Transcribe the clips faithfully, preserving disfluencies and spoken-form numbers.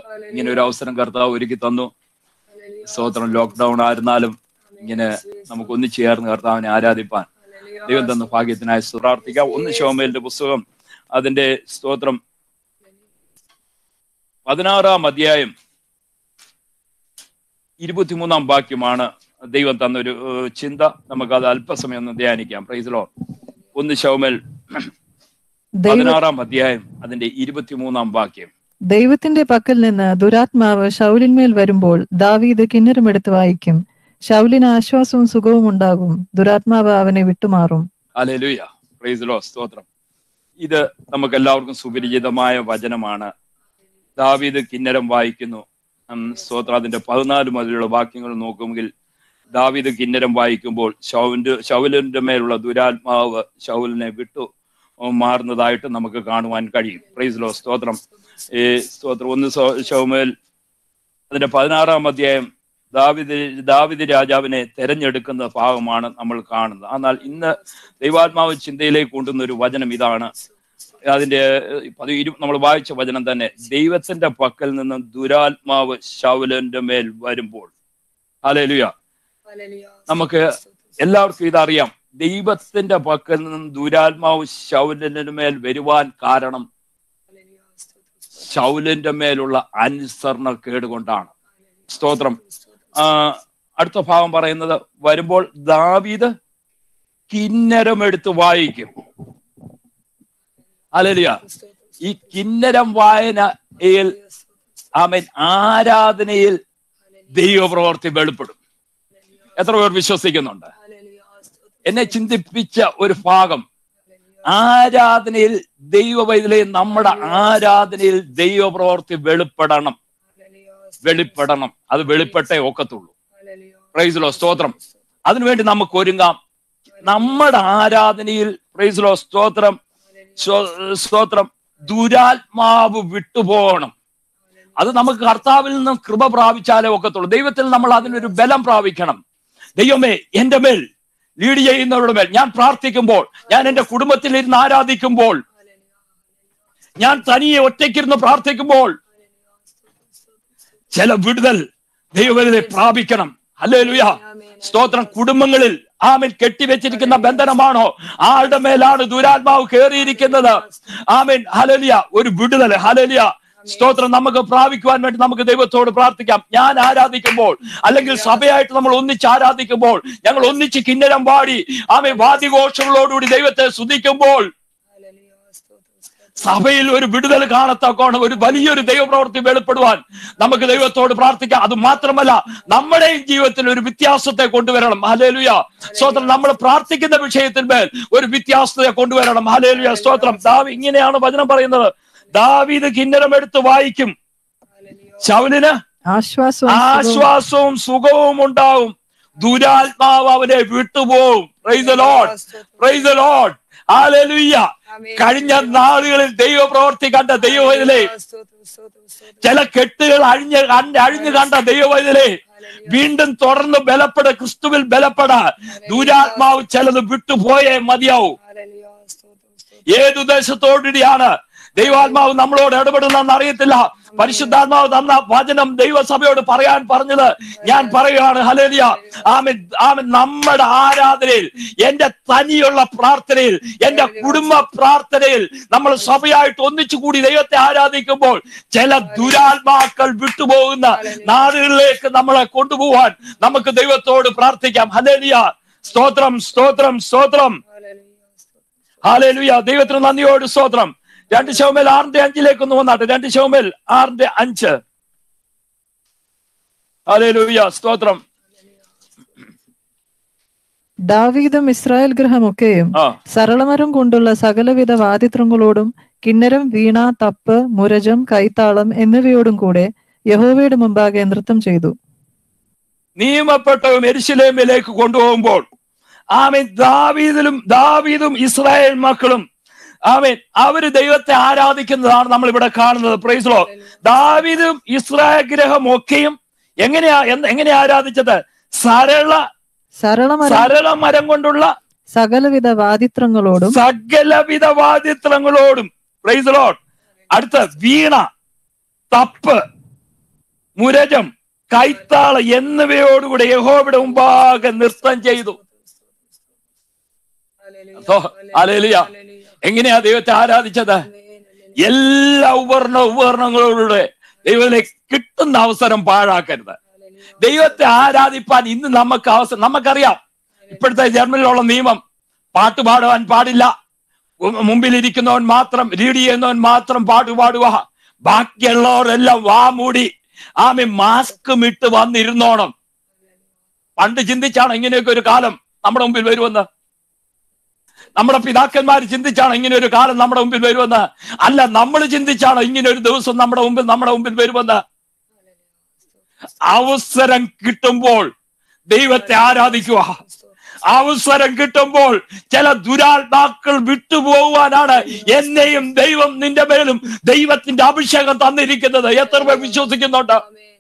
ഇങ്ങനെ ഒരു അവസരം കർത്താവ് ഒരുക്കി തന്നു. സ്തോത്രം. ലോക്ക്ഡൌൺ ആയിരുന്നാലും ഇങ്ങനെ നമുക്ക് ഒന്നു ചേർന്ന് കർത്താവിനെ ആരാധിപ്പാൻ ദൈവം തന്ന ഭാഗ്യത്തിനായി പ്രാർത്ഥിക്കാം. ഒന്ന് ശമൂവേലിന്റെ പുസ്തകം അതിന്റെ സ്തോത്രം പതിനാറാം അധ്യായം ഇരുപത്തിമൂന്നാം വാക്യമാണ് ദൈവം തന്നൊരു ചിന്ത. നമുക്ക് അത് അല്പസമയം ഒന്ന് ധ്യാനിക്കാം. Praise the Lord. ഒന്ന് ശമൂവേൽ പതിനാറാം അധ്യായം അതിന്റെ ഇരുപത്തിമൂന്നാം വാക്യം. ദൈവത്തിന്റെ പക്കൽ നിന്ന് ദുരാത്മാവ് ശൗലിന്മേൽ വരുമ്പോൾ ദാവീദ് കിന്നരമെടുത്ത് വായിക്കും. ശൗലിന് ആശ്വാസവും സുഖവും ഉണ്ടാകും. ദുരാത്മാവ് അവനെ വിട്ടുമാറും. ഹല്ലേലൂയ. Praise the Lord. സ്തോത്രം. ഇത് നമുക്ക് എല്ലാവർക്കും സുപരിചിതമായ വചനമാണ്. ദാവീദ് കിന്നരം വായിക്കുന്നു. സ്തോത്രം. അതിന്റെ പതിനാല് മുതലുള്ള വാക്യങ്ങൾ നോക്കുമെങ്കിൽ ദാവീദ് കിന്നരം വായിക്കുമ്പോൾ ശൗലിന്റെ ശൗലിന്റെ മേലുള്ള ദുരാത്മാവ് ശൗലിനെ വിട്ടു മാറുന്നതായിട്ട് നമുക്ക് കാണുവാൻ കഴിയും. Praise the Lord. സ്തോത്രം. ഈ സ്തോത്രം. ഒന്ന് ശമൂവേൽ അതിന്റെ പതിനാറാം അധ്യായം ദാവീദ് ദാവീദ് രാജാവിനെ തെരഞ്ഞെടുക്കുന്ന ഭാഗമാണ് നമ്മൾ കാണുന്നത്. എന്നാൽ ഇന്ന് ദൈവാത്മാവ് ചിന്തയിലേക്ക് കൊണ്ടുവന്ന ഒരു വചനം ഇതാണ്. അതിന്റെ നമ്മൾ വായിച്ച വചനം തന്നെ. ദൈവത്തിന്റെ പക്കൽ നിന്ന് ദുരാത്മാവ് ശൗലിന്റെ മേൽ വരുമ്പോൾ. ഹല്ലേലൂയ. നമുക്ക് എല്ലാവർക്കും ഇതറിയാം. ദൈവത്തിന്റെ പക്കൽ നിന്നും ദുരാത്മാവ് ശൗലിന്റെ മേൽ വരുവാൻ കാരണം ശൗലിന്റെ മേലുള്ള അനുസരണ കേടുകൊണ്ടാണ്. സ്തോത്രം. ആ അടുത്ത ഭാഗം പറയുന്നത് വരുമ്പോൾ ദാവീദ് കിന്നരം എടുത്ത് വായിക്കും. ഹല്ലേലൂയ. ഈ കിന്നരം വായനയിൽ ആമേൻ ആരാധനയിൽ ദൈവപ്രവൃത്തി വെളിപ്പെടും. എത്ര പേർ വിശ്വസിക്കുന്നുണ്ട്? എന്നെ ചിന്തിപ്പിച്ച ഒരു ഭാഗം, ആരാധനയിൽ ദൈവവൈതലേ നമ്മുടെ ആരാധനയിൽ ദൈവപ്രവൃത്തി വെളിപ്പെടണം വെളിപ്പെടണം അത് വെളിപ്പെട്ടേ ഒക്കത്തുള്ളൂ. Praise the Lord. സ്തോത്രം. അതിനുവേണ്ടി നമുക്ക് ഒരുങ്ങാം. നമ്മുടെ ആരാധനയിൽ പ്രൈസ് ദി ലോർഡ്. സ്തോത്രം. സ്തോത്രം. ദുരാത്മാവ് വിട്ടുപോകണം. അത് നമുക്ക് കർത്താവിൽ നിന്നും കൃപ പ്രാപിച്ചാലേ ഒക്കത്തുള്ളൂ. ദൈവത്തിൽ നമ്മൾ അതിനൊരു ബലം പ്രാപിക്കണം. ദൈവമേ എന്റെ മേൽ ലീഡ് ചെയ്യുന്നവരുടെ മേൽ ഞാൻ പ്രാർത്ഥിക്കുമ്പോൾ, ഞാൻ എന്റെ കുടുംബത്തിൽ ഇരുന്ന് ആരാധിക്കുമ്പോൾ, ഞാൻ തനിയെ ഒറ്റയ്ക്കിരുന്ന് പ്രാർത്ഥിക്കുമ്പോൾ ചില വിടുതൽ ദൈവത്തെ പ്രാപിക്കണം. ഹല്ലേലൂയ. സ്തോത്രം. കുടുംബങ്ങളിൽ ആമേൻ കെട്ടിവെച്ചിരിക്കുന്ന ബന്ധനമാണോ ആളുടെ മേലാണ് ദുരാത്മാവ് കയറിയിരിക്കുന്നത്. ആമേൻ. ഹല്ലേലൂയ. ഒരു വിടുതൽ. ഹല്ലേലൂയ. സ്തോത്രം. നമുക്ക് പ്രാപിക്കുവാൻ വേണ്ടി നമുക്ക് ദൈവത്തോട് പ്രാർത്ഥിക്കാം. ഞാൻ ആരാധിക്കുമ്പോൾ, അല്ലെങ്കിൽ സഭയായിട്ട് നമ്മൾ ഒന്നിച്ച് ആരാധിക്കുമ്പോൾ, ഞങ്ങൾ ഒന്നിച്ച് കിന്നരം പാടി ആമേൻ വാദ്യഘോഷങ്ങളോടുകൂടി ദൈവത്തെ സ്തുതിക്കുമ്പോൾ സഭയിൽ ഒരു വിടുതൽ കാണത്തക്കോണം ഒരു വലിയൊരു ദൈവപ്രവൃത്തി വെളിപ്പെടുവാൻ നമുക്ക് ദൈവത്തോട് പ്രാർത്ഥിക്കാം. അത് മാത്രമല്ല, നമ്മുടെയും ജീവിതത്തിൽ ഒരു വ്യത്യാസത്തെ കൊണ്ടുവരണം. ഹല്ലേലൂയ. സ്തോത്രം. നമ്മൾ പ്രാർത്ഥിക്കുന്ന വിഷയത്തിന്മേൽ ഒരു വ്യത്യാസത്തെ കൊണ്ടുവരണം. ഹല്ലേലൂയ. സ്തോത്രം. ദാവീദ് ഇങ്ങനെയാണ് വചനം പറയുന്നത്. ദാവീദ് കിന്നരം എടുത്ത് വായിക്കും. ശൗലിന് ആശ്വാസവും സുഖവും ഉണ്ടാവും. ദുരാത്മാവ് അവനെ വിട്ടുപോകും. Praise the Lord. Praise the Lord. ഹല്ലേലൂയ. കഴിഞ്ഞ നാളുകളിൽ ദൈവപ്രവൃത്തി കണ്ട ദൈവവൈതലേ, ചില കെട്ടുകൾ അഴിഞ്ഞ് അഴിഞ്ഞു കണ്ട ദൈവവൈതലേ, വീണ്ടും തുടർന്ന് ബലപ്പെട, ക്രിസ്തുവിൽ ബലപ്പെട. ദുരാത്മാവ് ചിലത് വിട്ടുപോയേ മതിയാവും. ഏതു ദേശത്തോടുകൂടിയാണ് ദൈവാത്മാവ് നമ്മളോട് ഇടപെടുന്നതെന്ന് അറിയത്തില്ല. പരിശുദ്ധാത്മാവ് തന്ന വചനം ദൈവസഭയോട് പറയാൻ പറഞ്ഞത് ഞാൻ പറയുകയാണ്. ഹല്ലേലൂയ. ആമേൻ. ആമേൻ. നമ്മുടെ ആരാധനയിൽ, എന്റെ തനിയുള്ള പ്രാർത്ഥനയിൽ, എന്റെ കുടുംബ പ്രാർത്ഥനയിൽ നമ്മൾ സഭയായിട്ട് ഒന്നിച്ചു കൂടി ദൈവത്തെ ആരാധിക്കുമ്പോൾ ചില ദുരാത്മാക്കൾ വിട്ടുപോകുന്ന നാടുകളിലേക്ക് നമ്മളെ കൊണ്ടുപോകാൻ നമുക്ക് ദൈവത്തോട് പ്രാർത്ഥിക്കാം. ഹല്ലേലൂയ. സ്തോത്രം. സ്തോത്രം. സ്തോത്രം. ഹല്ലേലൂയ. ദൈവത്തിന് നന്ദിയോട് സ്തോത്രം. രണ്ട് ശമൂവേൽ ആറിന്റെ അഞ്ചിലേക്ക് ഒന്ന് വന്നാട്ടെ. രണ്ട് ശമൂവേൽ ആറിന്റെ അഞ്ച്. ഹല്ലേലൂയ. സ്തോത്രം. ദാവീദും ഇസ്രായേൽ ഗൃഹമൊക്കെയും സരളമരം കൊണ്ടുള്ള സകലവിധ വാദിത്രങ്ങളോടും കിന്നരം, വീണ, തപ്പ്, മുരജം, കൈത്താളം എന്നിവയോടും കൂടെ യഹോവയുടെ മുമ്പാകെ നൃത്തം ചെയ്തു. നിയമപ്പെട്ടവൻ യെരൂശലേമിലേക്ക് കൊണ്ടുപോകുമ്പോൾ ആമേൻ ദാവീദിലും ദാവീദും ഇസ്രായേൽ മക്കളും ആമേൻ അവര് ദൈവത്തെ ആരാധിക്കുന്നതാണ് നമ്മൾ ഇവിടെ കാണുന്നത്. Praise the Lord. ദാവീദും ഇസ്രായേൽ ഗൃഹം ഒക്കെയും എങ്ങനെയാ എങ്ങനെ ആരാധിച്ചത്? സരള സരള മരം കൊണ്ടുള്ള സകലവിധ വാദിത്രങ്ങളോടും സകലവിധ വാദിത്രങ്ങളോടും. Price the Lord. അടുത്ത വീണ, തപ്പ്, മുരജം, കൈത്താള എന്നിവയോടുകൂടെ യഹോവയുടെ മുമ്പാകെ നൃത്തം ചെയ്തു. ഹല്ലേലൂയ. എങ്ങനെയാ ദൈവത്തെ ആരാധിച്ചത്? എല്ലാ ഉപകരണ ഉപകരണങ്ങളോടെ ദൈവത്തിനെ കിട്ടുന്ന അവസരം പാഴാക്കരുത്. ദൈവത്തെ ആരാധിപ്പാൻ ഇന്ന് നമുക്ക് അവസരം. നമുക്കറിയാം ഇപ്പോഴത്തെ ജർമ്മനിലുള്ള നിയമം, പാട്ട് പാടുവാൻ പാടില്ല, മുമ്പിലിരിക്കുന്നവൻ മാത്രം, ലീഡ് ചെയ്യുന്നവൻ മാത്രം പാട്ട് പാടുക, ബാക്കിയുള്ളവരെല്ലാം വാ മൂടി ആമി മാസ്കും ഇട്ട് വന്നിരുന്നോണം. പണ്ട് ചിന്തിച്ചാണ് ഇങ്ങനെയൊക്കെ ഒരു കാലം നമ്മുടെ മുമ്പിൽ വരുമെന്ന്? നമ്മുടെ പിതാക്കന്മാർ ചിന്തിച്ചാണ് ഇങ്ങനെ ഒരു കാലം നമ്മുടെ മുമ്പിൽ വരുമെന്ന്? അല്ല, നമ്മൾ ചിന്തിച്ചാണ് ഇങ്ങനെ ഒരു ദിവസം നമ്മുടെ മുമ്പിൽ നമ്മുടെ മുമ്പിൽ വരുമെന്ന്? അവസരം കിട്ടുമ്പോൾ ദൈവത്തെ ആരാധിക്കുക. അവസരം കിട്ടുമ്പോൾ ചില ദുരാത്മാക്കൾ വിട്ടുപോകുവാനാണ് എന്നെയും ദൈവം നിന്റെ മേലും ദൈവത്തിന്റെ അഭിഷേകം തന്നിരിക്കുന്നത്. എത്ര പേർ വിശ്വസിക്കുന്നുണ്ട്?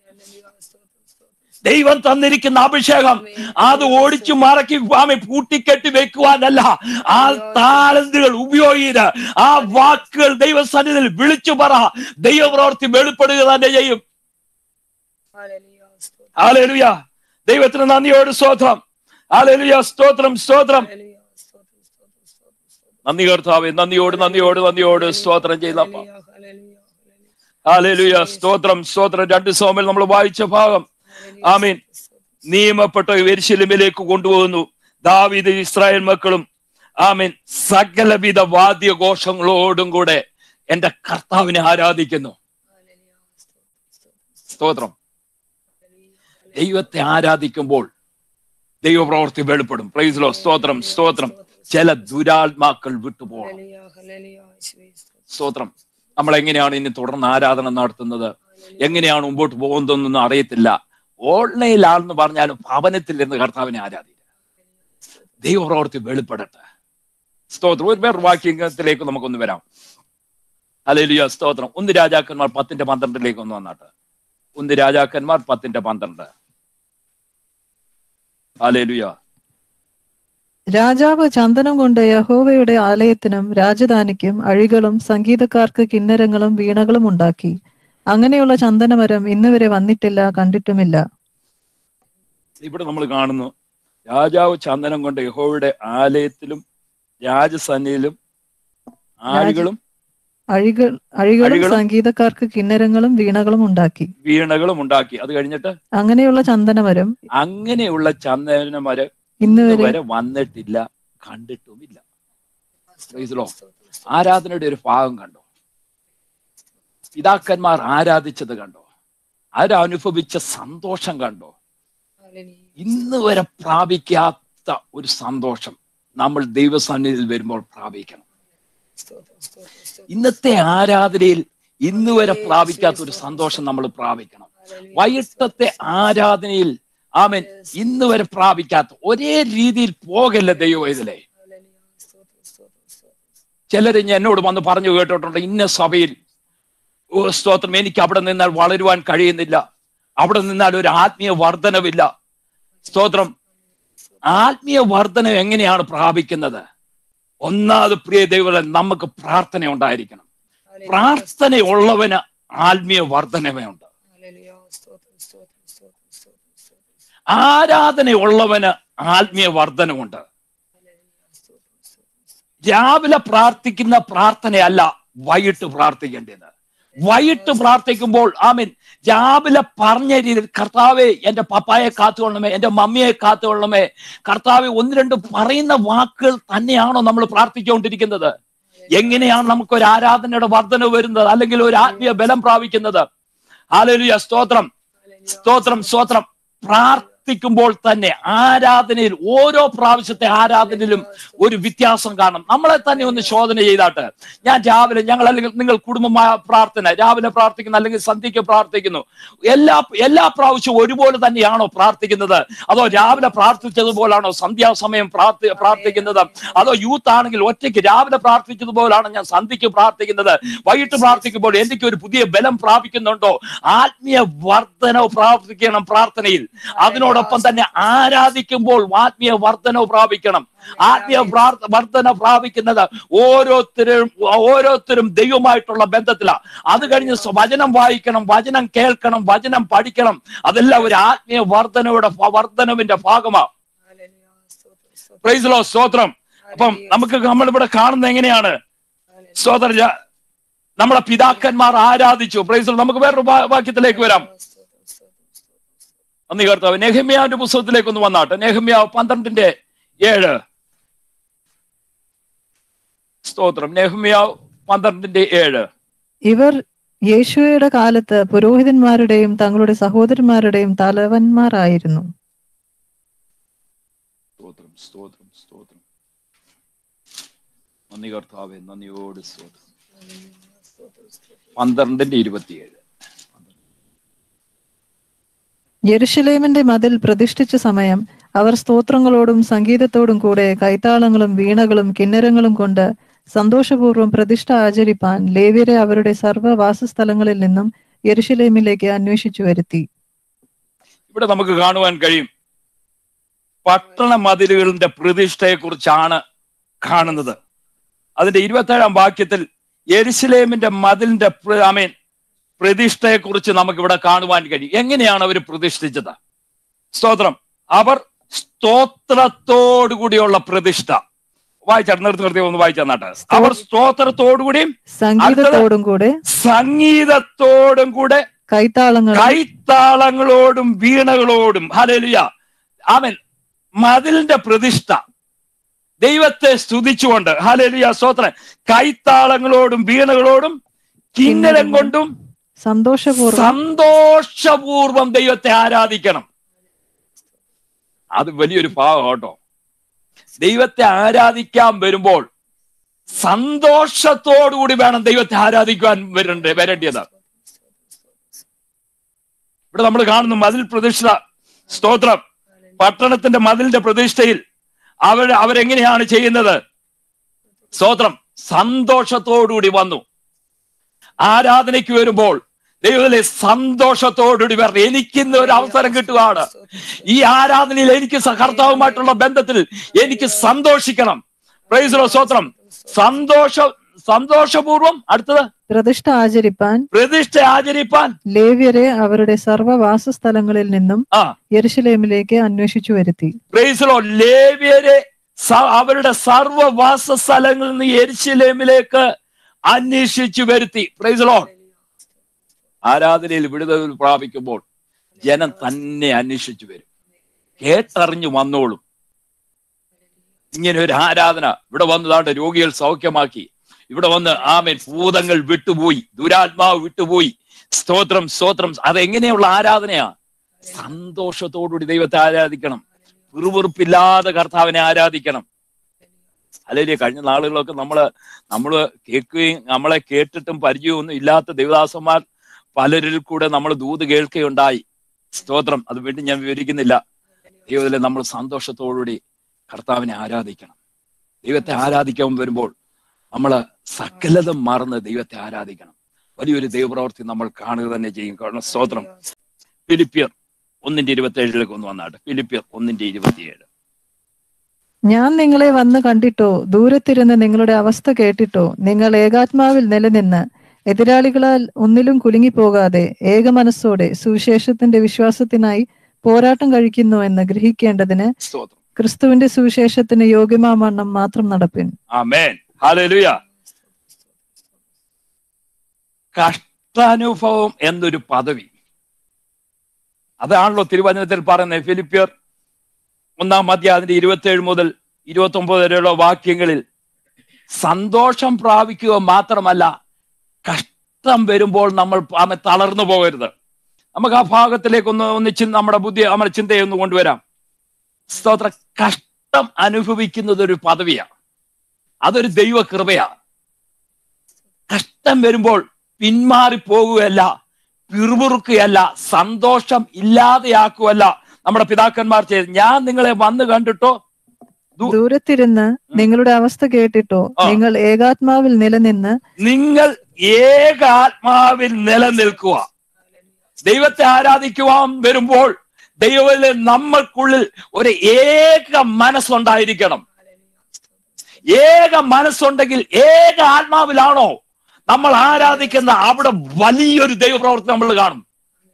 ദൈവം തന്നിരിക്കുന്ന അഭിഷേകം അത് ഓടിച്ചു മറക്കി ആമി പൂട്ടിക്കെട്ടി വെക്കുവാനല്ല. ആ താലന്തുകൾ ഉപയോഗിച്ച് ആ വാക്കുകൾ ദൈവസന്നിധിയിൽ വിളിച്ചു പറ. ദൈവപ്രവൃത്തി വെളിപ്പെടുക തന്നെ ചെയ്യും. ഹല്ലേലൂയ. ദൈവത്തിന് നന്ദിയോട് സ്തോത്രം. ഹല്ലേലൂയ. സ്തോത്രം, സ്തോത്രം. നന്ദി കർത്താവേ, നന്ദിയോട് നന്ദിയോട് നന്ദിയോട് സ്തോത്രം ചെയ്തപ്പ. ഹല്ലേലൂയ. സ്തോത്രം, സ്തോത്രം. രണ്ട് സോമിൽ നമ്മൾ വായിച്ച ഭാഗം, ആമീൻ, നിയമപ്പെട്ട യെരൂശലേമിലേക്ക് കൊണ്ടുപോകുന്നു. ദാവീദ് ഇസ്രായേൽ മക്കളും ആമീൻ സകലവിധ വാദ്യഘോഷങ്ങളോടും കൂടെ എന്റെ കർത്താവിനെ ആരാധിക്കുന്നു. സ്തോത്രം. ദൈവത്തെ ആരാധിക്കുമ്പോൾ ദൈവപ്രവൃത്തി വെളിപ്പെടും. Praise the Lord. സ്തോത്രം, സ്തോത്രം. ചില ദുരാത്മാക്കൾ വിട്ടുപോകണം. സ്തോത്രം. നമ്മൾ എങ്ങനെയാണ് ഇനി തുടർന്ന് ആരാധന നടത്തുന്നത്, എങ്ങനെയാണ് മുമ്പോട്ട് പോകുന്നതെന്നൊന്നും അറിയത്തില്ല. ഓൺലൈനിലാണെന്ന് പറഞ്ഞാലും ഭവനത്തിൽ നിന്ന് കർത്താവിനെ ആരാധിക്കുക. ദൈവപ്രവൃത്തി വെളിപ്പെടട്ടെ. സ്തോത്രം. ഒരു വേറെ വാക്യത്തിലേക്ക് നമുക്കൊന്ന് വരാം. ഹല്ലേലൂയ. സ്തോത്രം. ഒന്ന് രാജാക്കന്മാർ പത്തിന്റെ പന്ത്രണ്ടിലേക്ക് ഒന്ന് വന്നാട്ടെ. ഒന്ന് രാജാക്കന്മാർ പത്തിന്റെ പന്ത്രണ്ട്. ഹല്ലേലൂയ. രാജാവ് ചന്ദനം കൊണ്ട് യഹോവയുടെ ആലയത്തിനും രാജധാനിക്കും അഴികളും സംഗീതക്കാർക്ക് കിന്നരങ്ങളും വീണകളും ഉണ്ടാക്കി. അങ്ങനെയുള്ള ചന്ദനമരം ഇന്ന് വരെ വന്നിട്ടില്ല, കണ്ടിട്ടുമില്ല. ഇവിടെ നമ്മൾ കാണുന്നു, രാജാവ് ചന്ദനം കൊണ്ട് യഹോവയുടെ ആലയത്തിലും രാജസന്നിധിയിലും ആഴികളും അഴികൾ അഴികളും സംഗീതക്കാർക്ക് കിന്നരങ്ങളും വീണകളും ഉണ്ടാക്കി വീണകളും ഉണ്ടാക്കി അത് കഴിഞ്ഞിട്ട് അങ്ങനെയുള്ള ചന്ദനമരം അങ്ങനെയുള്ള ചന്ദനമരം ഇന്ന് വരെ വന്നിട്ടില്ല, കണ്ടിട്ടുമില്ല. ആരാധനയുടെ ഒരു ഭാഗം കണ്ടോ? പിതാക്കന്മാർ ആരാധിച്ചത് കണ്ടോ? അവരനുഭവിച്ച സന്തോഷം കണ്ടോ? ഇന്ന് വരെ പ്രാപിക്കാത്ത ഒരു സന്തോഷം നമ്മൾ ദൈവസന്നിധിയിൽ വരുമ്പോൾ പ്രാപിക്കണം. ഇന്നത്തെ ആരാധനയിൽ ഇന്ന് വരെ പ്രാപിക്കാത്ത ഒരു സന്തോഷം നമ്മൾ പ്രാപിക്കണം. വൈകിട്ടത്തെ ആരാധനയിൽ ആമേൻ ഇന്ന് വരെ പ്രാപിക്കാത്ത ഒരേ രീതിയിൽ പോകല്ല ദൈവം. ഇതിലെ ചിലര് എന്നോട് വന്ന് പറഞ്ഞു കേട്ടിട്ടുണ്ട്, ഇന്ന സഭയിൽ ഓ സ്തോത്രം, എനിക്ക് അവിടെ നിന്നാൽ വളരുവാൻ കഴിയുന്നില്ല, അവിടെ നിന്നാൽ ഒരു ആത്മീയ വർധനവില്ല. സ്തോത്രം. ആത്മീയ വർധനം എങ്ങനെയാണ് പ്രാപിക്കുന്നത്? ഒന്നാമത് പ്രിയ ദൈവം, നമുക്ക് പ്രാർത്ഥന ഉണ്ടായിരിക്കണം. പ്രാർത്ഥനയുള്ളവന് ആത്മീയ വർധനവുണ്ട്. ആരാധനയുള്ളവന് ആത്മീയ വർധനമുണ്ട്. രാവിലെ പ്രാർത്ഥിക്കുന്ന പ്രാർത്ഥനയല്ല വൈകിട്ട് പ്രാർത്ഥിക്കേണ്ടത്. വൈകിട്ട് പ്രാർത്ഥിക്കുമ്പോൾ ആമീൻ രാവിലെ പറഞ്ഞ രീതിയിൽ, കർത്താവെ എന്റെ പപ്പായെ കാത്തുകൊള്ളണമേ, എന്റെ മമ്മിയെ കാത്തുകൊള്ളണമേ, കർത്താവെ ഒന്ന് രണ്ട് പറയുന്ന വാക്കുകൾ തന്നെയാണോ നമ്മൾ പ്രാർത്ഥിച്ചുകൊണ്ടിരിക്കുന്നത്? എങ്ങനെയാണ് നമുക്ക് ഒരു ആരാധനയുടെ വർധന വരുന്നത്, അല്ലെങ്കിൽ ഒരു ആത്മീയ ബലം പ്രാപിക്കുന്നത്? ഹല്ലേലൂയ. സ്തോത്രം, സ്തോത്രം, സ്തോത്രം. പ്രാർത്ഥിക്കുമ്പോൾ തന്നെ ആരാധനയിൽ, ഓരോ പ്രാവശ്യത്തെ ആരാധനയിലും ഒരു വ്യത്യാസം കാണും. നമ്മളെ തന്നെ ഒന്ന് ശോധന ചെയ്താട്ട്, ഞാൻ രാവിലെ, ഞങ്ങൾ അല്ലെങ്കിൽ നിങ്ങൾ കുടുംബമായ പ്രാർത്ഥന രാവിലെ പ്രാർത്ഥിക്കുന്നു, അല്ലെങ്കിൽ സന്ധ്യയ്ക്ക് പ്രാർത്ഥിക്കുന്നു, എല്ലാ എല്ലാ പ്രാവശ്യവും ഒരുപോലെ തന്നെയാണോ പ്രാർത്ഥിക്കുന്നത്? അതോ രാവിലെ പ്രാർത്ഥിച്ചതുപോലാണോ സന്ധ്യാസമയം പ്രാർത്ഥി പ്രാർത്ഥിക്കുന്നത് അതോ യൂത്ത് ആണെങ്കിൽ ഒറ്റയ്ക്ക് രാവിലെ പ്രാർത്ഥിച്ചതുപോലാണോ ഞാൻ സന്ധ്യയ്ക്ക് പ്രാർത്ഥിക്കുന്നത്? വൈകിട്ട് പ്രാർത്ഥിക്കുമ്പോൾ എനിക്ക് ഒരു പുതിയ ബലം പ്രാപിക്കുന്നുണ്ടോ? ആത്മീയ വർധന പ്രാർത്ഥിക്കണം പ്രാർത്ഥനയിൽ. അതിനോട് അതിനോടൊപ്പം തന്നെ ആരാധിക്കുമ്പോൾ ആത്മീയ വർധന പ്രാപിക്കണം. ആത്മീയ വർധന പ്രാപിക്കുന്നത് ഓരോരുത്തരും ഓരോരുത്തരും ദൈവമായിട്ടുള്ള ബന്ധത്തിലാണ്. അത് കഴിഞ്ഞ് വചനം വായിക്കണം, വചനം കേൾക്കണം, വചനം പഠിക്കണം. അതെല്ലാം ഒരു ആത്മീയ വർധനയുടെ വർധനവിന്റെ ഭാഗമാണ്. പ്രൈസ് ദി ലോർഡ്, സ്തോത്രം. അപ്പം നമുക്ക് നമ്മളിവിടെ കാണുന്നത് എങ്ങനെയാണ്? സ്തോത്രം, നമ്മളെ പിതാക്കന്മാർ ആരാധിച്ചു. Praise the Lord. നമുക്ക് വേറൊരു വാക്യത്തിലേക്ക് വരാം. നന്ദി കർത്താവ്. നെഹമ്യാവിന്റെ പുസ്തകത്തിലേക്ക് ഒന്ന് വന്നാട്ടെ. നെഹമ്യാവ് പന്ത്രണ്ടിന്റെ ഏഴ്. സ്തോത്രം. നെഹമ്യാവ് പന്ത്രണ്ടിന്റെ ഏഴ്. ഇവർ യേശുവയുടെ കാലത്ത് പുരോഹിതന്മാരുടെയും തങ്ങളുടെ സഹോദരന്മാരുടെയും തലവന്മാരായിരുന്നു. സ്തോത്രം, സ്തോത്രം, സ്തോത്രം. നന്ദി കർത്താവേ, നന്ദിയോട് സ്തോത്രം. പന്ത്രണ്ടിന്റെ ഇരുപത്തിയേഴ്. യെരുശലേമിന്റെ മതിൽ പ്രതിഷ്ഠിച്ച സമയം അവർ സ്തോത്രങ്ങളോടും സംഗീതത്തോടും കൂടെ കൈത്താളങ്ങളും വീണകളും കിന്നരങ്ങളും കൊണ്ട് സന്തോഷപൂർവ്വം പ്രതിഷ്ഠ ആചരിപ്പാൻ ലേവ്യരെ അവരുടെ സർവ്വ വാസസ്ഥലങ്ങളിൽ നിന്നും യെരുശലേമിലേക്ക് അന്വേഷിച്ചു വരുത്തി. ഇവിടെ നമുക്ക് കാണുവാൻ കഴിയും, പട്ടണ മതിലുകളുടെ പ്രതിഷ്ഠയെ കുറിച്ചാണ് കാണുന്നത്. അതിന്റെ ഇരുപത്തേഴാം വാക്യത്തിൽ യെരുശലേമിന്റെ മതിലിന്റെ ആമേൻ പ്രതിഷ്ഠയെ കുറിച്ച് നമുക്ക് ഇവിടെ കാണുവാൻ കഴിയും. എങ്ങനെയാണ് അവർ പ്രതിഷ്ഠിച്ചത്? സ്തോത്രം. അവർ സ്തോത്രത്തോടുകൂടിയുള്ള പ്രതിഷ്ഠ. വായിച്ചാ നിർത്തി നിർത്തി ഒന്ന് വായിച്ചാ നാട്ടെ. അവർ സ്തോത്രത്തോടുകൂടിയും സംഗീതത്തോടും കൂടെ സംഗീതത്തോടും കൂടെ കൈത്താളങ്ങൾ കൈത്താളങ്ങളോടും വീണകളോടും. ഹല്ലേലൂയ, ആമേൻ. മതിലിന്റെ പ്രതിഷ്ഠ ദൈവത്തെ സ്തുതിച്ചുകൊണ്ട്, ഹല്ലേലൂയ, സ്തോത്രം, കൈത്താളങ്ങളോടും വീണകളോടും കിന്നരം കൊണ്ടും സന്തോഷപൂർവ്വം സന്തോഷപൂർവം ദൈവത്തെ ആരാധിക്കണം. അത് വലിയൊരു ഭാഗം കേട്ടോ. ദൈവത്തെ ആരാധിക്കാൻ വരുമ്പോൾ സന്തോഷത്തോടുകൂടി വേണം ദൈവത്തെ ആരാധിക്കാൻ വരേണ്ട വരേണ്ടത്. ഇവിടെ നമ്മൾ കാണുന്നു മതിൽ പ്രതിഷ്ഠ. സ്തോത്രം. പട്ടണത്തിന്റെ മതിലിന്റെ പ്രതിഷ്ഠയിൽ അവർ അവരെങ്ങനെയാണ് ചെയ്യുന്നത്? സ്തോത്രം, സന്തോഷത്തോടുകൂടി വന്നു. ആരാധനയ്ക്ക് വരുമ്പോൾ ദൈവത്തിലെ സന്തോഷത്തോടുകൂടി വരണം. എനിക്കിന്ന് ഒരു അവസരം കിട്ടുകയാണ്. ഈ ആരാധനയിൽ എനിക്ക് കർത്താവുമായിട്ടുള്ള ബന്ധത്തിൽ എനിക്ക് സന്തോഷിക്കണം. പ്രൈസ് ദി ലോർഡ്, സ്തോത്രം. സന്തോഷ സന്തോഷപൂർവം അടുത്തത് പ്രതിഷ്ഠ ആചരിപ്പാൻ പ്രതിഷ്ഠ ആചരിപ്പാൻ ലേവ്യരെ അവരുടെ സർവ്വവാസസ്ഥലങ്ങളിൽ നിന്നും യെരുശലേമിലേക്ക് അന്വേഷിച്ചു വരുത്തി. Praise the Lord. ലേവ്യരെ അവരുടെ സർവ്വവാസ സ്ഥലങ്ങളിൽ നിന്ന് യെരുശലേമിലേക്ക് അന്വേഷിച്ചു വരുത്തി. Praise the Lord. ആരാധനയിൽ വിടുതൽ പ്രാപിക്കുമ്പോൾ ജനം തന്നെ അന്വേഷിച്ചു വരും, കേട്ടറിഞ്ഞു വന്നോളും. ഇങ്ങനെ ഒരു ആരാധന ഇവിടെ വന്നതാണ്ട് രോഗികൾ സൗഖ്യമാക്കി. ഇവിടെ വന്ന് ആമേൻ ഭൂതങ്ങൾ വിട്ടുപോയി, ദുരാത്മാവ് വിട്ടുപോയി. സ്തോത്രം, സ്തോത്രം. അതെങ്ങനെയുള്ള ആരാധനയാ? സന്തോഷത്തോടുകൂടി ദൈവത്തെ ആരാധിക്കണം. പിറുപിറുപ്പില്ലാതെ കർത്താവിനെ ആരാധിക്കണം. അല്ലെങ്കിൽ കഴിഞ്ഞ നാളുകളൊക്കെ നമ്മള് നമ്മള് കേൾക്കുകയും നമ്മളെ കേട്ടിട്ടും പരിചയമൊന്നും ഇല്ലാത്ത ദൈവദാസന്മാർ പലരിൽ കൂടെ നമ്മൾ ദൂത് കേൾക്കുകയുണ്ടായി. സ്തോത്രം. അത് വേണ്ടി ഞാൻ വിവരിക്കുന്നില്ല. ദൈവത്തിലെ നമ്മൾ സന്തോഷത്തോടുകൂടി കർത്താവിനെ ആരാധിക്കണം. ദൈവത്തെ ആരാധിക്കാൻ വരുമ്പോൾ നമ്മൾ സകലതും മറന്ന് ദൈവത്തെ ആരാധിക്കണം. വലിയൊരു ദൈവപ്രവൃത്തി നമ്മൾ കാണുക തന്നെ ചെയ്യും. കാരണം സ്തോത്രം. ഫിലിപ്പിയർ ഒന്നിന്റെ ഇരുപത്തി ഏഴിലേക്ക് ഒന്ന് വന്നാട്ടെ. ഫിലിപ്പിയർ ഒന്നിന്റെ ഇരുപത്തിയേഴ്. ഞാൻ നിങ്ങളെ വന്ന് കണ്ടിട്ടോ ദൂരത്തിരുന്ന് നിങ്ങളുടെ അവസ്ഥ കേട്ടിട്ടോ നിങ്ങൾ ഏകാത്മാവിൽ നിലനിന്ന് എതിരാളികളാൽ ഒന്നിലും കുലുങ്ങിപ്പോകാതെ ഏക മനസ്സോടെ സുവിശേഷത്തിന്റെ വിശ്വാസത്തിനായി പോരാട്ടം കഴിക്കുന്നു എന്ന് ഗ്രഹിക്കേണ്ടതിന് ക്രിസ്തുവിന്റെ സുവിശേഷത്തിന് യോഗ്യമാവണ്ണം മാത്രം നടപ്പിൻ. ആമേൻ. ഹല്ലേലൂയ. കഷ്ടാനുഭവം എന്നൊരു പദവി, അതാണല്ലോ തിരുവചനത്തിൽ പറയുന്നത്. ഫിലിപ്പിയർ ഒന്നാം അധ്യായം അതിന്റെ ഇരുപത്തി ഏഴ് മുതൽ ഇരുപത്തി ഒമ്പത് വരെയുള്ള വാക്യങ്ങളിൽ സന്തോഷം പ്രാപിക്കുക മാത്രമല്ല, കഷ്ടം വരുമ്പോൾ നമ്മൾ തളർന്നു പോകരുത്. നമുക്ക് ആ ഭാഗത്തിലേക്ക് ഒന്ന് ഒന്നിച്ച് നമ്മുടെ ബുദ്ധി നമ്മുടെ ചിന്തയെ ഒന്ന് കൊണ്ടുവരാം. സ്തോത്ര. കഷ്ടം അനുഭവിക്കുന്നത് ഒരു പദവിയാണ്, അതൊരു ദൈവ കൃപയാ. കഷ്ടം വരുമ്പോൾ പിന്മാറി പോകുകയല്ല, പിറുപിറുക്കുകയല്ല, സന്തോഷം ഇല്ലാതെയാക്കുകയല്ല നമ്മുടെ പിതാക്കന്മാർ ചെയ്ത്. ഞാൻ നിങ്ങളെ വന്ന് കണ്ടിട്ടോ ദൂരത്തിരുന്ന് നിങ്ങളുടെ അവസ്ഥ കേട്ടിട്ടോ നിങ്ങൾ ഏകാത്മാവിൽ നിലനിന്ന് നിങ്ങൾ ഏകാത്മാവിൽ നിലനിൽക്കുക. ദൈവത്തെ ആരാധിക്കുവാൻ വരുമ്പോൾ ദൈവത്തിലെ നമ്മൾക്കുള്ളിൽ ഒരു ഏക മനസ്സുണ്ടായിരിക്കണം. ഏക മനസ്സുണ്ടെങ്കിൽ, ഏക ആത്മാവിലാണോ നമ്മൾ ആരാധിക്കുന്ന, അവിടെ വലിയൊരു ദൈവപ്രവർത്തി നമ്മൾ കാണും.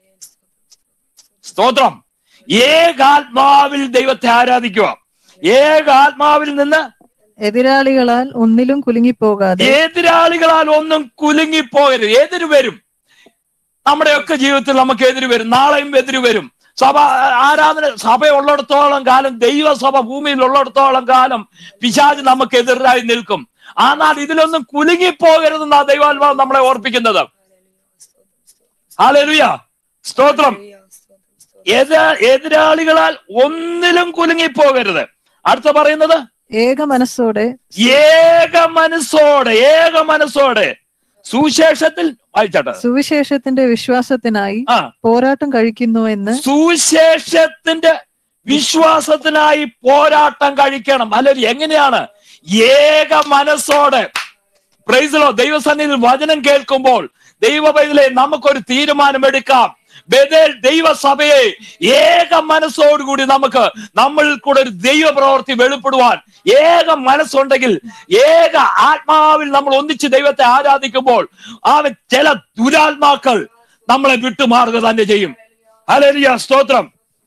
സ്തോത്രം. ഏകാത്മാവിൽ ദൈവത്തെ ആരാധിക്കുക. ഏകാത്മാവിൽ നിന്ന് എതിരാളികളാൽ ഒന്നിലും കുലുങ്ങിപ്പോകാതെ. എതിരാളികളാൽ ഒന്നും കുലുങ്ങിപ്പോകരുത്. എതിര് വരും, നമ്മുടെയൊക്കെ ജീവിതത്തിൽ നമുക്ക് എതിര് വരും. നാളെയും എതിര് വരും. സഭ ആരാധന സഭ ഉള്ളിടത്തോളം കാലം, ദൈവസഭ ഭൂമിയിൽ ഉള്ളിടത്തോളം കാലം പിശാച് നമുക്ക് എതിരായി നിൽക്കും. എന്നാൽ ഇതിലൊന്നും കുലുങ്ങിപ്പോകരുതെന്നാ ദൈവാത്മാവ് നമ്മളെ ഓർപ്പിക്കുന്നത്. ഹല്ലേലൂയ, സ്തോത്രം. എതിരാളികളാൽ ഒന്നിലും കുലുങ്ങിപ്പോകരുത്. അടുത്ത പറയുന്നത് ഏക മനസ്സോടെ. ഏക മനസ്സോടെ ഏക മനസ്സോടെ സുവിശേഷത്തിൽ വായിച്ചാട്ടെ. സുവിശേഷത്തിന്റെ വിശ്വാസത്തിനായി പോരാട്ടം കഴിക്കുന്നു എന്ന്. സുവിശേഷത്തിന്റെ വിശ്വാസത്തിനായി പോരാട്ടം കഴിക്കണം. അല്ലെങ്കിൽ എങ്ങനെയാണ്? ഏക മനസ്സോടെ. Praise the Lord. ദൈവസന്നിധിയിൽ വചനം കേൾക്കുമ്പോൾ ദൈവപൈതലേ നമുക്കൊരു തീരുമാനമെടുക്കാം. ബേഥേൽ ദൈവസഭയെ ഏക മനസ്സോടുകൂടി നമുക്ക് നമ്മളിൽ കൂടെ ഒരു ദൈവപ്രവൃത്തി വെളിപ്പെടുവാൻ ഏക മനസ്സുണ്ടെങ്കിൽ, ഏക ആത്മാവിൽ നമ്മൾ ഒന്നിച്ച് ദൈവത്തെ ആരാധിക്കുമ്പോൾ അവൻ ചില ദുരാത്മാക്കൾ നമ്മളെ വിട്ടുമാറുക തന്നെ ചെയ്യും. ഹല്ലേലൂയ, സ്തോത്രം.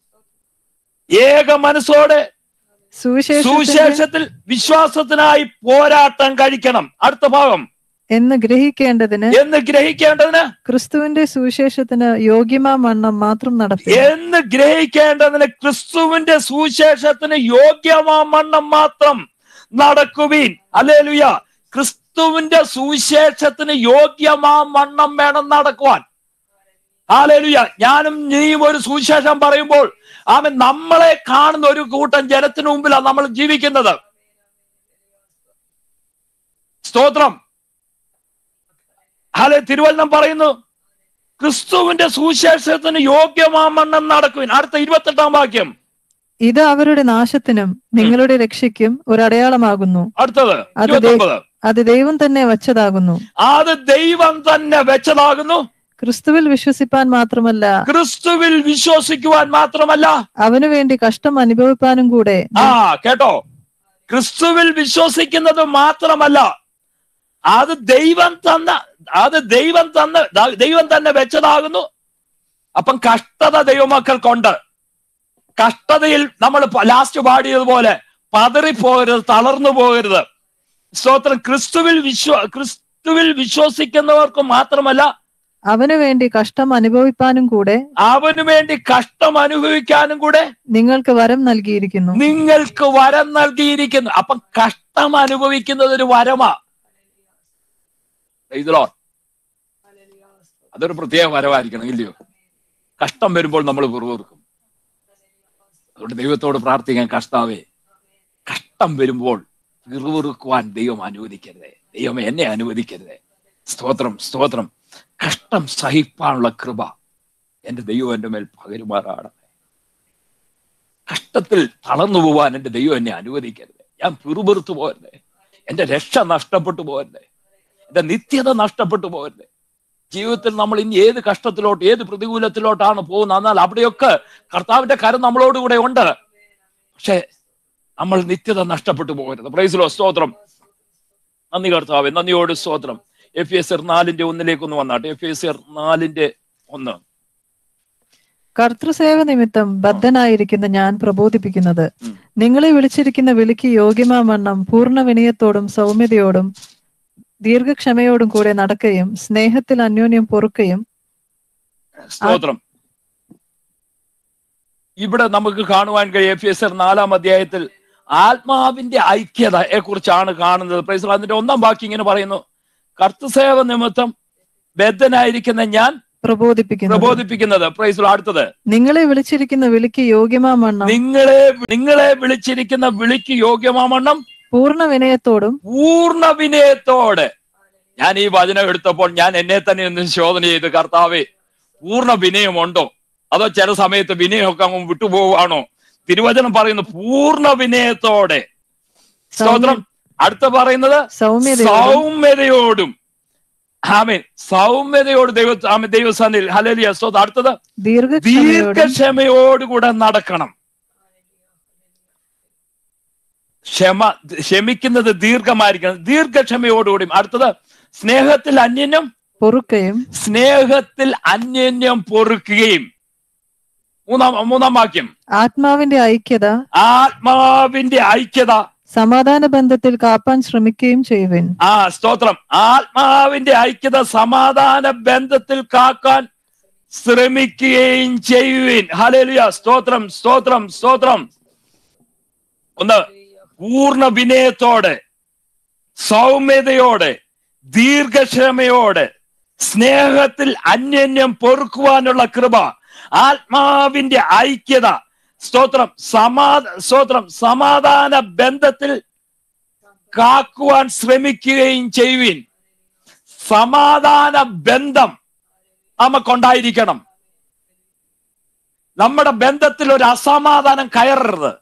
ഏക മനസ്സോടെ സുവിശേഷത്തിൽ വിശ്വാസത്തിനായി പോരാട്ടം കഴിക്കണം. അടുത്ത ഭാഗം എന്ന് ഗ്രഹിക്കേണ്ടതിന് എന്ന് ഗ്രഹിക്കേണ്ടതിന് ക്രിസ്തുവിന്റെ സുവിശേഷത്തിന് യോഗ്യമാ വണ്ണം മാത്രം നടത്തും. എന്ന് ഗ്രഹിക്കേണ്ടതിന് ക്രിസ്തുവിന്റെ സുവിശേഷത്തിന് യോഗ്യമാ വണ്ണം മാത്രം നടക്കുവീൻ. ഹല്ലേലൂയ. ക്രിസ്തുവിന്റെ സുവിശേഷത്തിന് യോഗ്യമാ വണ്ണം വേണം നടക്കുവാൻ. ഹല്ലേലൂയ. ഞാനും നീയും ഒരു സുവിശേഷം പറയുമ്പോൾ അവൻ നമ്മളെ കാണുന്ന ഒരു കൂട്ടം ജനത്തിന് മുമ്പിലാണ് നമ്മൾ ജീവിക്കുന്നത്. സ്തോത്രം. ഹല്ലെ. തിരുവചനം പറയുന്നു ക്രിസ്തുവിന്റെ സുവിശേഷത്തിന് യോഗ്യമാമണ്ണം നടക്കുവിൻ. അടുത്ത ഇരുപത്തെട്ടാം വാക്യം. ഇത് അവരുടെ നാശത്തിനും നിങ്ങളുടെ രക്ഷയ്ക്കും ഒരു അടയാളമാകുന്നു. അടുത്തത് അത് ദൈവം തന്നെ വെച്ചതാകുന്നു. അത് ദൈവം തന്നെ വെച്ചതാകുന്നു. ക്രിസ്തുവിൽ വിശ്വസിപ്പാൻ മാത്രമല്ല, ക്രിസ്തുവിൽ വിശ്വസിക്കുവാൻ മാത്രമല്ല, അവനു വേണ്ടി കഷ്ടം അനുഭവിപ്പാനും കൂടെ. ആ കേട്ടോ, ക്രിസ്തുവിൽ വിശ്വസിക്കുന്നത് മാത്രമല്ല, അത് ദൈവം തന്ന അത് ദൈവം തന്ന ദൈവം തന്നെ വെച്ചതാകുന്നു. അപ്പം കഷ്ടത ദൈവമക്കൾക്കുണ്ട്. കഷ്ടതയിൽ നമ്മൾ ലാസ്റ്റ് പാടിയതുപോലെ പതറിപ്പോകരുത്, തളർന്നു പോകരുത്. സ്തോത്രം. ക്രിസ്തുവിൽ വിശ്വ ക്രിസ്തുവിൽ വിശ്വസിക്കുന്നവർക്ക് മാത്രമല്ല, അവനു വേണ്ടി കഷ്ടം അനുഭവിപ്പാനും കൂടെ അവനു വേണ്ടി കഷ്ടം അനുഭവിക്കാനും കൂടെ നിങ്ങൾക്ക് വരം നൽകിയിരിക്കുന്നു. നിങ്ങൾക്ക് വരം നൽകിയിരിക്കുന്നു. അപ്പം കഷ്ടം അനുഭവിക്കുന്നത് ഒരു വരമാ. അതൊരു പ്രത്യേക വരവായിരിക്കണം, ഇല്ലയോ? കഷ്ടം വരുമ്പോൾ നമ്മൾ പിറുപിറുക്കും. അതുകൊണ്ട് ദൈവത്തോട് പ്രാർത്ഥിക്കാൻ, കർത്താവേ, കഷ്ടം വരുമ്പോൾ പിറുപിറുക്കുവാൻ ദൈവം അനുവദിക്കരുതേ. ദൈവമേ, എന്നെ അനുവദിക്കരുതേ. സ്തോത്രം, സ്തോത്രം. കഷ്ടം സഹിപ്പാനുള്ള കൃപ എന്റെ ദൈവം എന്റെ മേൽ പകരുമാറാണ്. കഷ്ടത്തിൽ തളർന്നു പോവാൻ എന്റെ ദൈവം എന്നെ അനുവദിക്കരുത്. ഞാൻ പിറുപിറുത്തു പോകരുതേ. എന്റെ രക്ഷ നഷ്ടപ്പെട്ടു പോകരുതേ. എന്റെ നിത്യത നഷ്ടപ്പെട്ടു പോകരുതേ. ജീവിതത്തിൽ നമ്മൾ ഇനി ഏത് കഷ്ടത്തിലോട്ട്, ഏത് പ്രതികൂലത്തിലോട്ടാണ് പോകുന്നത്, എന്നാൽ അവിടെയൊക്കെ കർത്താവിന്റെ കരം നമ്മളോടുകൂടെ ഉണ്ട്. പക്ഷെ നമ്മൾ നിത്യത നഷ്ടപ്പെട്ടു പോകരുത്. Praise the Lord. സ്തോത്രം. നന്ദി കർത്താവേ, നന്ദിയോട് സ്തോത്രം. എഫ് എസ് ആർ നാലിന്റെ ഒന്നിലേക്ക് ഒന്ന് വന്നാട്ടെ. എഫ് എസ് ആർ നാലിന്റെ ഒന്ന്. കർത്തൃസേവ നിമിത്തം ബദ്ധനായിരിക്കുന്ന ഞാൻ പ്രബോധിപ്പിക്കുന്നത്, നിങ്ങളെ വിളിച്ചിരിക്കുന്ന വിളിക്ക് യോഗ്യമാവണ്ണം പൂർണ്ണ വിനയത്തോടും സൗമ്യതയോടും ദീർഘക്ഷമയോടും കൂടെ നടക്കുകയും സ്നേഹത്തിൽ അന്യോന്യം പൊറുക്കുകയും. സ്തോത്രം. ഇവിടെ നമുക്ക് കാണുവാൻ കഴിയും എഫ് എസ് ആർ നാലാം അധ്യായത്തിൽ ആത്മാവിന്റെ ഐക്യതയെ കുറിച്ചാണ് കാണുന്നത്. Praise the Lord. അതിന്റെ ഒന്നാം വാക്യം ഇങ്ങനെ പറയുന്നു, കർത്തൃസേവ നിമിത്തം ബദ്ധനായിരിക്കുന്ന ഞാൻ പ്രബോധിപ്പിക്കുന്നു പ്രബോധിപ്പിക്കുന്നത്. Praise the Lord. അടുത്തത്, നിങ്ങളെ വിളിച്ചിരിക്കുന്ന വിളിക്ക് യോഗ്യമാവണ്ണം നിങ്ങളെ നിങ്ങളെ വിളിച്ചിരിക്കുന്ന വിളിക്ക് യോഗ്യമാവണ്ണം പൂർണ്ണ വിനയത്തോടും പൂർണ്ണ വിനയത്തോടെ. ഞാൻ ഈ വചനം എടുത്തപ്പോൾ ഞാൻ എന്നെ തന്നെ ഒന്ന് ശോധന ചെയ്ത്, കർത്താവേ, പൂർണ്ണ വിനയമുണ്ടോ, അതോ ചില സമയത്ത് വിനയമൊക്കെ അങ്ങ് വിട്ടുപോവാണോ? തിരുവചനം പറയുന്നു പൂർണ്ണ വിനയത്തോടെ. സ്തോത്രം. അടുത്ത പറയുന്നത് സൗമ്യതയോടും. ആമേൻ, സൗമ്യതയോട് ദൈവ ആമേൻ ദൈവസന്നിധിയിൽ ഹല്ലേലൂയ സ്തോത്രം. അടുത്തത് ദീർഘക്ഷമയോടുകൂടെ നടക്കണം. ക്ഷമ, ക്ഷമിക്കുന്നത് ദീർഘമായിരിക്കണം, ദീർഘക്ഷമയോടുകൂടിയും. അടുത്തത് സ്നേഹത്തിൽ അന്യന്യം പൊറുക്കുകയും സ്നേഹത്തിൽ അന്യന്യം പൊറുക്കുകയും. മൂന്നാം മൂന്നാം വാക്യം, ആത്മാവിന്റെ ഐക്യത ആത്മാവിന്റെ ഐക്യത സമാധാന ബന്ധത്തിൽ കാപ്പാൻ ശ്രമിക്കുകയും ചെയ്യുവിൻ. ആ സ്തോത്രം. ആത്മാവിന്റെ ഐക്യത സമാധാന ബന്ധത്തിൽ കാക്കാൻ ശ്രമിക്കുകയും ചെയ്യുവിൻ. ഹല്ലേലൂയ സ്തോത്രം സ്തോത്രം സ്തോത്രം. ഒന്ന്, പൂർണ്ണ വിനയത്തോടെ, സൗമ്യതയോടെ, ദീർഘക്ഷമയോടെ, സ്നേഹത്തിൽ അന്യന്യം പൊറുക്കുവാനുള്ള കൃപ, ആത്മാവിന്റെ ഐക്യത, സ്തോത്രം സമാധ സ്തോത്രം സമാധാന ബന്ധത്തിൽ കാക്കുവാൻ ശ്രമിക്കുകയും ചെയ്യുവിൻ. സമാധാന ബന്ധം നമുക്കുണ്ടായിരിക്കണം. നമ്മുടെ ബന്ധത്തിൽ ഒരു അസമാധാനം കയറരുത്.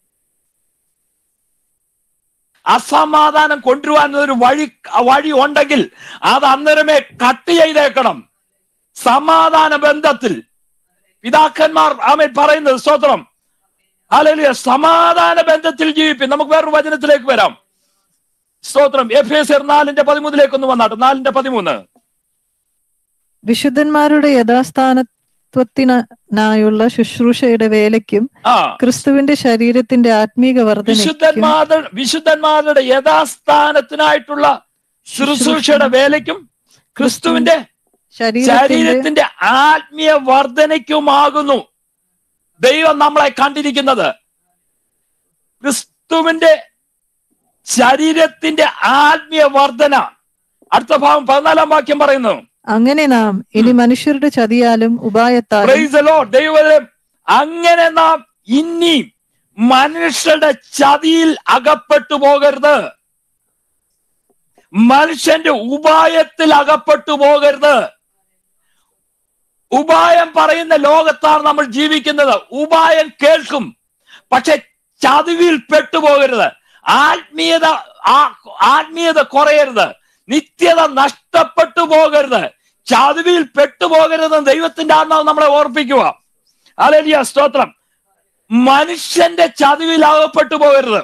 അസമാധാനം കൊണ്ടുവരുവാൻ ഒരു വഴി വഴി ഉണ്ടെങ്കിൽ അത് അന്നേരമേ കട്ട് ചെയ്തേക്കണം. സമാധാന ബന്ധത്തിൽ പിതാക്കന്മാർ ആമേൻ പറയുന്നത് സ്തോത്രം ഹല്ലേലൂയ, സമാധാന ബന്ധത്തിൽ ജീവിപ്പിൻ. നമുക്ക് വേറൊരു വചനത്തിലേക്ക് വരാം. സ്തോത്രം. എഫേസ്യർ നാലിന്റെ പതിമൂന്നിലേക്ക് ഒന്ന് വന്നാട്ട്. നാലിന്റെ പതിമൂന്ന്, വിശുദ്ധന്മാരുടെ യഥാസ്ഥാനത്വത്തിനായുള്ള ശുശ്രൂഷയുടെ വേലയ്ക്കും ക്രിസ്തുവിന്റെ ശരീരത്തിന്റെ ആത്മീക വർദ്ധന വിശുദ്ധന്മാരുടെ വിശുദ്ധന്മാരുടെ യഥാസ്ഥാനത്തിനായിട്ടുള്ള ശുശ്രൂഷയുടെ വേലയ്ക്കും ക്രിസ്തുവിന്റെ ശരീരത്തിന്റെ ആത്മീയ വർദ്ധനയ്ക്കുമാകുന്നു ദൈവം നമ്മളെ കണ്ടിരിക്കുന്നത്. ക്രിസ്തുവിന്റെ ശരീരത്തിന്റെ ആത്മീയ വർദ്ധന. അടുത്ത ഭാഗം പതിനാലാം വാക്യം പറയുന്നു, അങ്ങനെ നാം ഇനി മനുഷ്യരുടെ ചതിയാലും ഉപായത്താലും ദൈവം അങ്ങനെ നാം ഇനി മനുഷ്യരുടെ ചതിയിൽ അകപ്പെട്ടു പോകരുത്, മനുഷ്യന്റെ ഉപായത്തിൽ അകപ്പെട്ടു പോകരുത്. ഉപായം പറയുന്ന ലോകത്താണ് നമ്മൾ ജീവിക്കുന്നത്. ഉപായം കേൾക്കും, പക്ഷെ ചതിവിൽ പെട്ടുപോകരുത്. ആത്മീയത ആത്മീയത കുറയരുത്, നിത്യത നഷ്ടപ്പെട്ടു പോകരുത്, ചതിവിൽ പെട്ടുപോകരുത്. ദൈവത്തിന്റെ ആത്മാവ് നമ്മളെ ഓർപ്പിക്കുക. ഹല്ലേലൂയ സ്തോത്രം. മനുഷ്യന്റെ ചതിവിൽ അകപ്പെട്ടു പോകരുത്.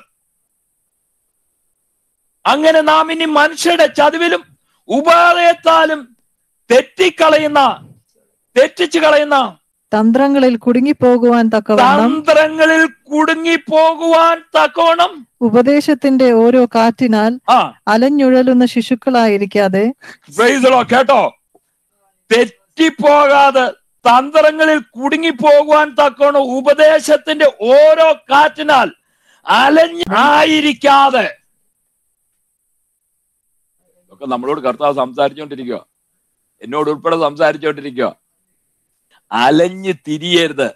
അങ്ങനെ നാം ഇനി മനുഷ്യരുടെ ചതിവിലും ഉപായത്താലും തെറ്റിക്കളയുന്ന തെറ്റിച്ചു കളയുന്ന തന്ത്രങ്ങളിൽ കുടുങ്ങിപ്പോകുവാൻ തക്കവണ്ണം തന്ത്രങ്ങളിൽ കുടുങ്ങിപ്പോകുവാൻ തക്കവണ്ണം ഉപദേശത്തിന്റെ ഓരോ കാറ്റിനാൽ അലഞ്ഞുഴലുന്ന ശിശുക്കളായിരിക്കാതെ. കേട്ടോ, തെറ്റിപ്പോകാതെ തന്ത്രങ്ങളിൽ കുടുങ്ങിപ്പോകുവാൻ തക്കവണ്ണം ഉപദേശത്തിന്റെ ഓരോ കാറ്റിനാൽ അലഞ്ഞായിരിക്കാതെ. ഒക്കെ നമ്മളോട് കർത്താവ് സംസാരിച്ചുകൊണ്ടിരിക്കുക, എന്നോട് ഉൾപ്പെടെ സംസാരിച്ചുകൊണ്ടിരിക്കുക. അലഞ്ഞ് തിരിയരുത്.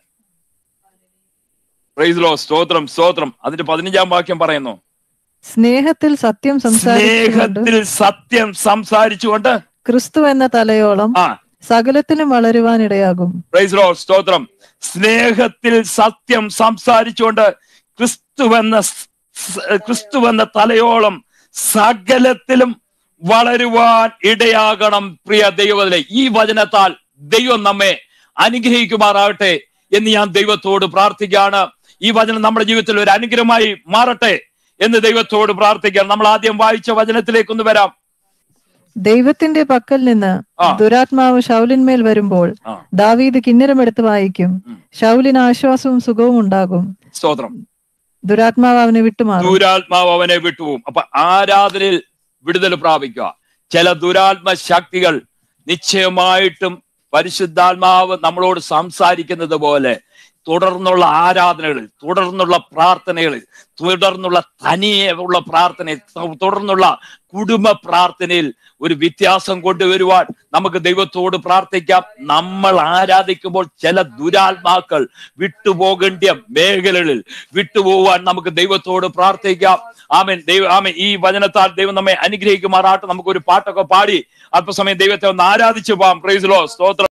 പ്രൈസ് ലോർഡ് സ്തോത്രം സ്തോത്രം. അതിന്റെ പതിനഞ്ചാം വാക്യം പറയുന്നു, സ്നേഹത്തിൽ സത്യം സ്നേഹത്തിൽ സത്യം സംസാരിച്ചുകൊണ്ട് ക്രിസ്തു എന്ന തലയോളം സകലത്തിലും വളരുവാനിടയാകും. പ്രൈസ് ലോർഡ് സ്തോത്രം. സ്നേഹത്തിൽ സത്യം സംസാരിച്ചുകൊണ്ട് ക്രിസ്തുവെന്ന ക്രിസ്തുവെന്ന തലയോളം സകലത്തിലും വളരുവാൻ ഇടയാകണം. പ്രിയ ദൈവത്തിലെ ഈ വചനത്താൽ ദൈവം നമ്മെ അനുഗ്രഹിക്കുമാറാകട്ടെ എന്ന് ഞാൻ ദൈവത്തോട് പ്രാർത്ഥിക്കുകയാണ്. ഈ വചനം നമ്മുടെ ജീവിതത്തിൽ ഒരു അനുഗ്രഹമായി മാറട്ടെ എന്ന് ദൈവത്തോട് പ്രാർത്ഥിക്കുകയാണ്. നമ്മൾ ആദ്യം വായിച്ച വചനത്തിലേക്ക് ഒന്ന് വരാം. ദൈവത്തിന്റെ പക്കൽ നിന്ന് ദുരാത്മാവ് ശൗലിന്മേൽ വരുമ്പോൾ ദാവീദ് കിന്നരമെടുത്ത് വായിക്കും, ശൗലിന് ആശ്വാസവും സുഖവും ഉണ്ടാകും. സ്തോത്രം. ദുരാത്മാവ് അവനെ വിട്ടുമാറും. ദുരാത്മാവ് അവനെ വിട്ടുപോകും. അപ്പൊ ആരാധനയിൽ വിടുതൽ പ്രാപിക്കുക. ചില ദുരാത്മ ശക്തികൾ നിശ്ചയമായിട്ടും പരിശുദ്ധാത്മാവ് നമ്മളോട് സംസാരിക്കുന്നത് പോലെ തുടർന്നുള്ള ആരാധനകളിൽ, തുടർന്നുള്ള പ്രാർത്ഥനകളിൽ, തുടർന്നുള്ള തനിയെ ഉള്ള പ്രാർത്ഥനയിൽ, തുടർന്നുള്ള കുടുംബ പ്രാർത്ഥനയിൽ ഒരു വ്യത്യാസം കൊണ്ടുവരുവാൻ നമുക്ക് ദൈവത്തോട് പ്രാർത്ഥിക്കാം. നമ്മൾ ആരാധിക്കുമ്പോൾ ചില ദുരാത്മാക്കൾ വിട്ടുപോകേണ്ട മേഖലകളിൽ വിട്ടുപോകാൻ നമുക്ക് ദൈവത്തോട് പ്രാർത്ഥിക്കാം. ആമേൻ. ദൈവ ആമേൻ. ഈ വചനത്താൽ ദൈവം നമ്മെ അനുഗ്രഹിക്കുമാറാട്ടെ. നമുക്കൊരു പാട്ടൊക്കെ പാടി അല്പസമയം ദൈവത്തെ ഒന്ന് ആരാധിച്ചു പോകാം. Praise the Lord. സ്തോത്രം.